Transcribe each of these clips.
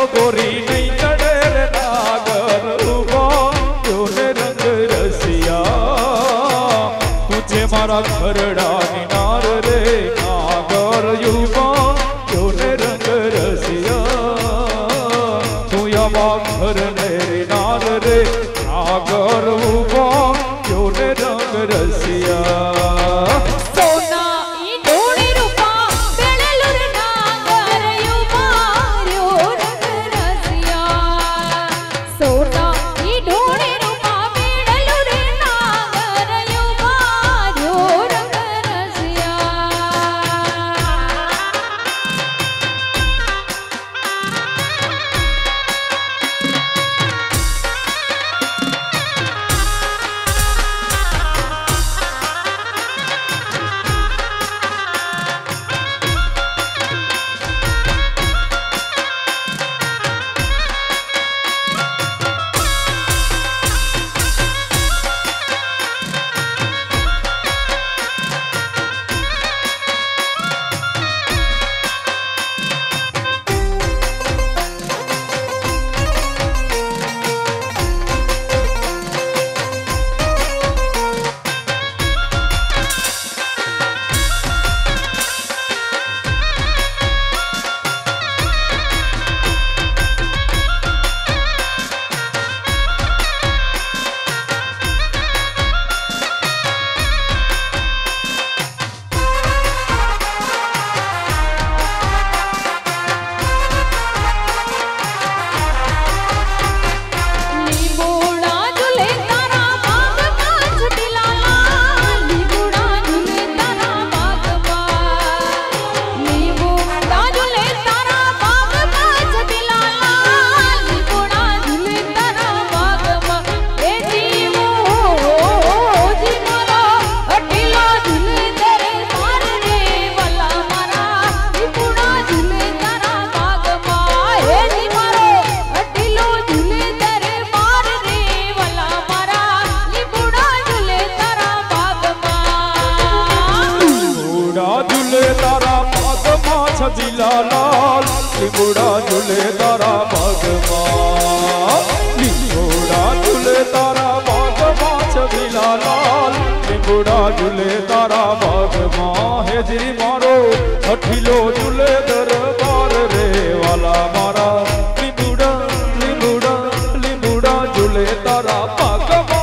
गोरी नहीं चढ़े रे नागर उबा योने रंग रसिया तुझे मारा घरड़ा किनार रे नागर युवा योने रंग रसिया तू यमा घर रे नार रे नागर उबा योने रंग रसिया छबीला लाल लिंगोड़ा झूले तारा भगवा लिंगोड़ा झूले तारा भगवा छबीला लाल लिंगोड़ा झूले तारा भगवा हे जी मारो अठिलो झूले दरबार रे वाला मारा लिंगोड़ा लिंगोड़ा लिंगोड़ा झूले तारा भगवा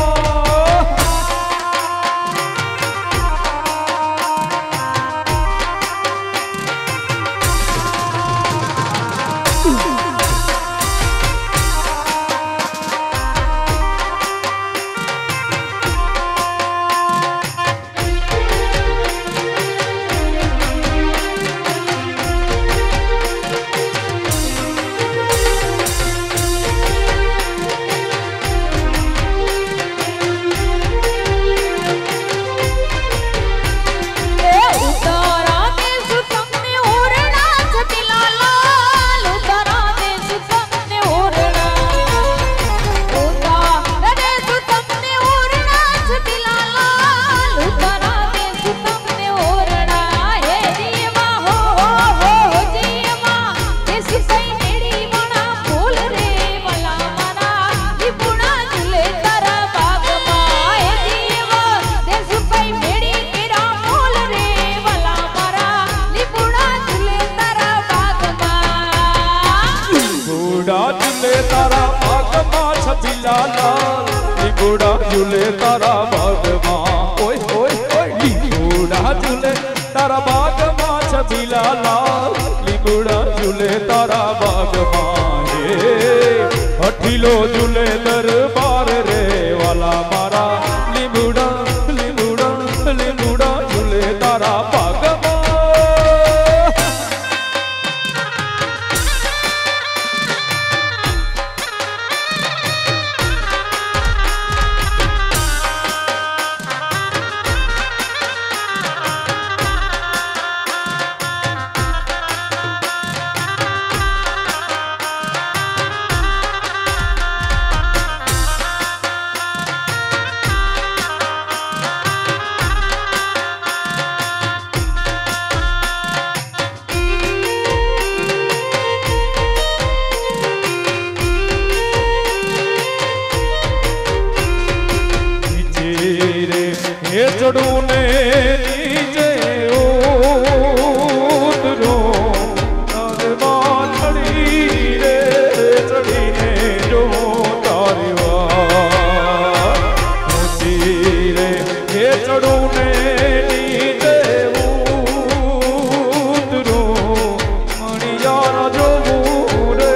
लिंगोड़ा झूले तारा भगवा ओए ओए ओए लिंगोड़ा झूले तारा भगवा छबीला लाल लिंगोड़ा झूले तारा भगवा अठिलो झूले दरबार रे वाला मारा लिंगोड़ा लिंगोड़ा लिंगोड़ा झूले तारा भगवा चढ़ू ने नीचे उतरूं नजमां चढ़ी रे चढ़ी ने जो तारी वार ऊंची रे ये चढ़ू ने नीचे उतरूं मणियारा जो रे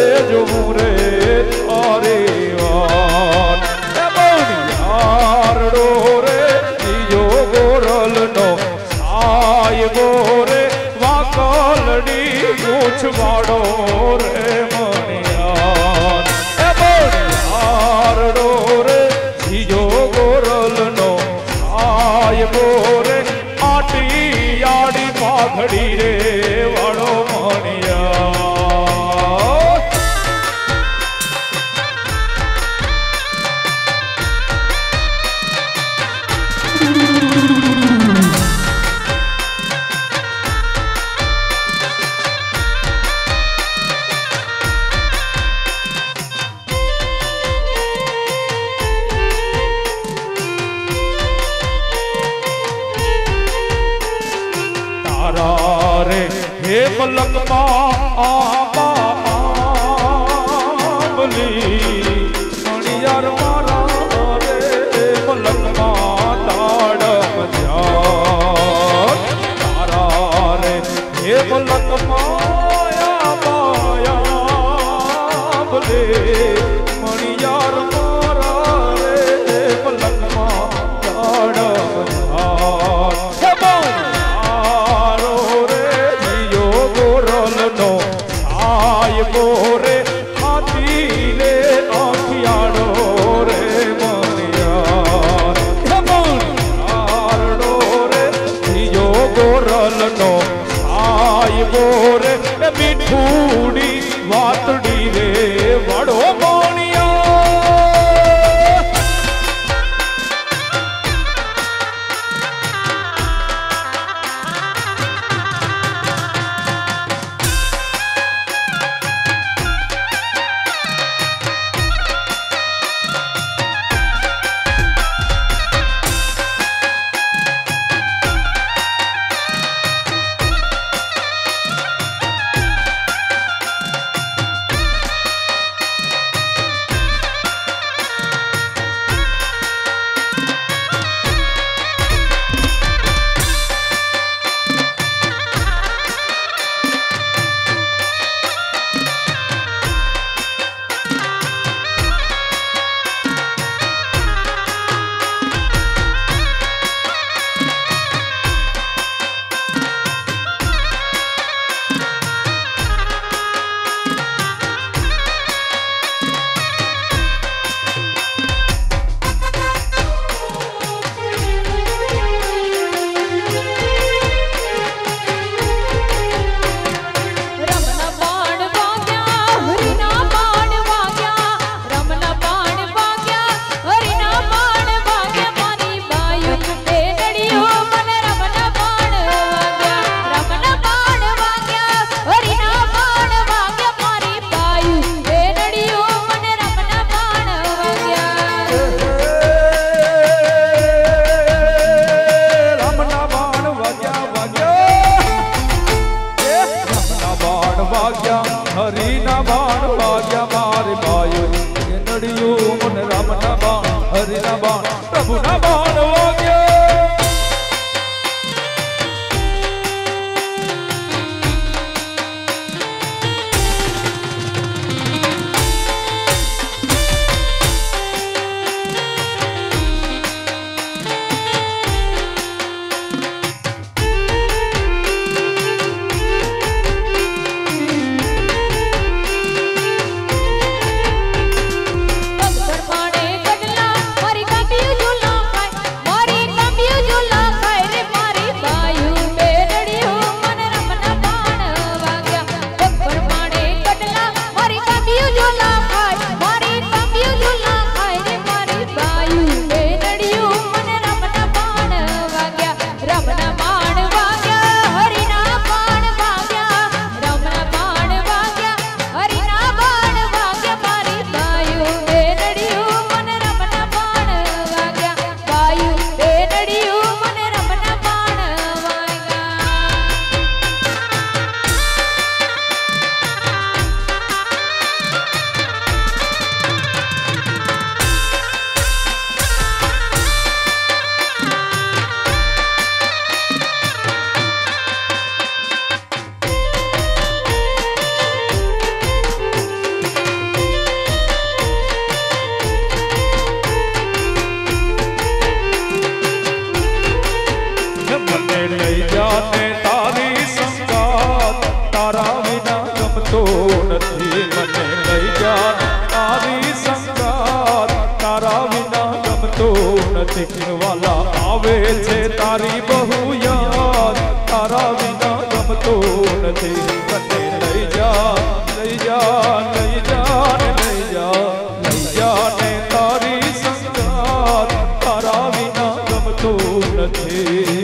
तारी वार मणियारो रे जियो गोरल नो साय गोरे वाकलड़ी पूछ वाड़ो रे मणियार मणियारो रे जियो गोरल नो साय गोरे आटी याड़ी पाघड़ी रे वाड़ो मणियार रे हे पलक आंबली मणियार मारा रे पलक ताड़म तारा रे हे पलक माया माया बोले मणियार मारा रे पलक ताड़म गोरे हाथी ले आखियाड़ो रे मनियार मनियारो रे जियो गोरल नो आय गोरे मिठूड़ी वातड़ी रे बड़ो मोनिया हरी ना बाण भाग्या मारे बायो नड़ियो मन राम ना बाण हरि ना बाण प्रभु ना बाण वाग्या લઈ જા લઈ જા ને લઈ જા ને તારી સંગાત તારા વિના ગમતું નથી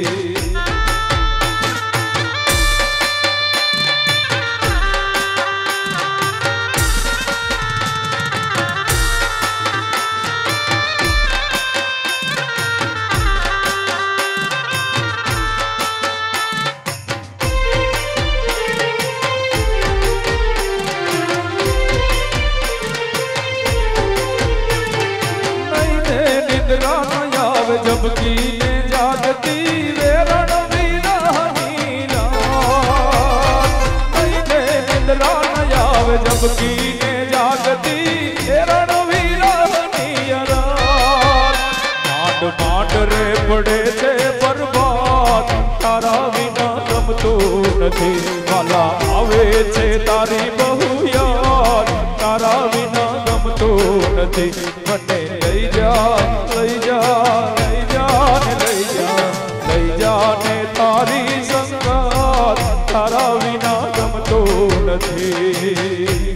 जबकि ने जागती वेरण वीरानी ने निंद्रा न आवे जबकि ने जागती वेरण वीरानी मांड मांड रे पड़े थे बर्बाद तारा विना गमતું નથી વાલા આવે છે તારી બહુ યાદ તારા વિના ગમતું નથી મને લઈ જા લઈ જા લઈ જા ને તારી સંગાત તારા વિના ગમતું નથી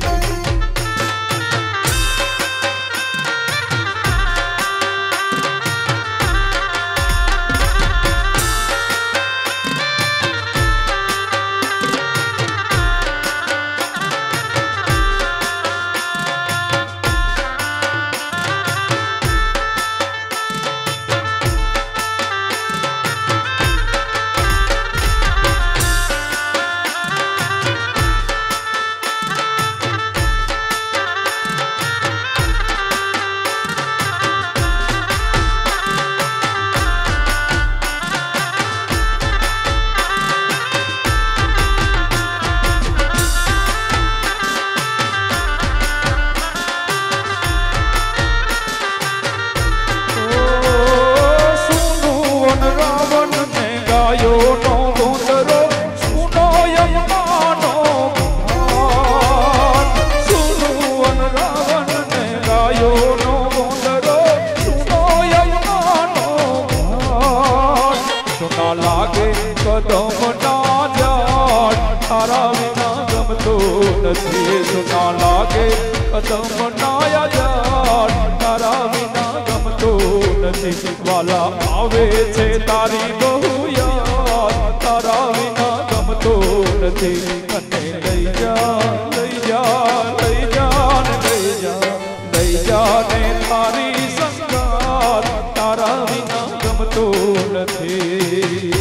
सुना लागे कदम नाया जाट तारा विना गमતું નથી વાલા આવે છે તારી બહુ યાદ તારા વિના ગમતું નથી મને લઈ જા લઈ જા લઈ જા ને લઈ જા ને તારી સંગાત તારા વિના ગમતું નથી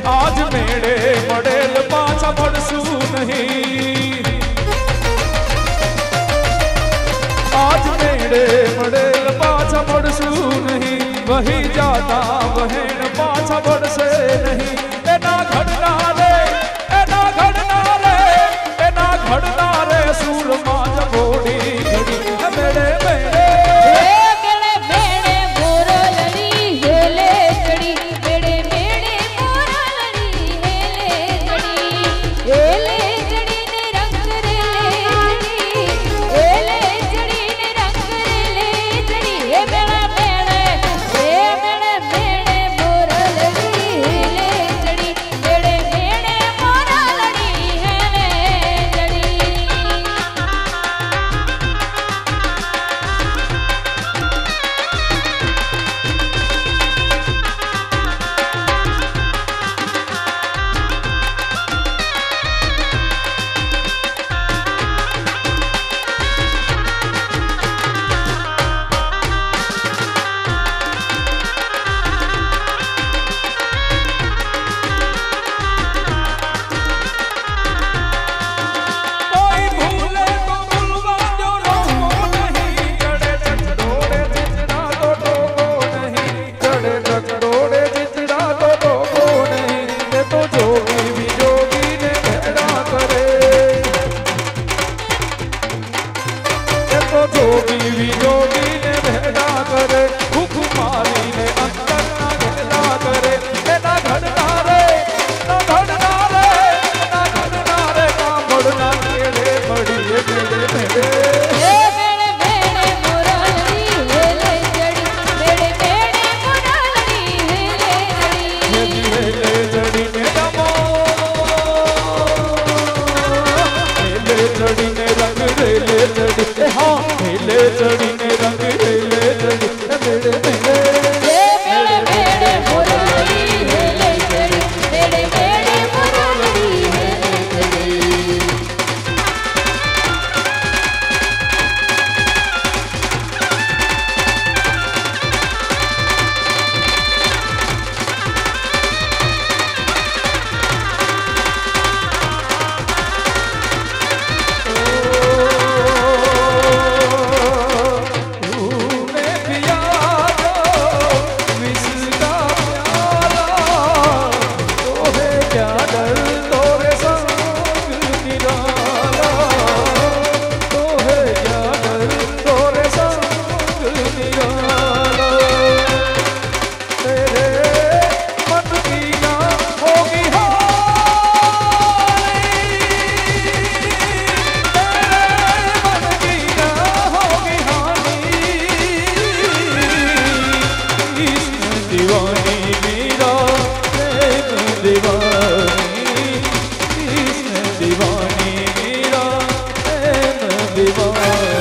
आज मेरे मडेल पाछा पड़सू नहीं, आज मेरे मडेल पाछा पड़सू नहीं, वही जाता बहन पाछा पड़से नहीं। एना घड़ना रे, एना घड़ना रे, एना घड़ना रे सूरमा जबोड़ी घड़ी मेरे मेरे दीवानी मेरा प्रेम दीवानी।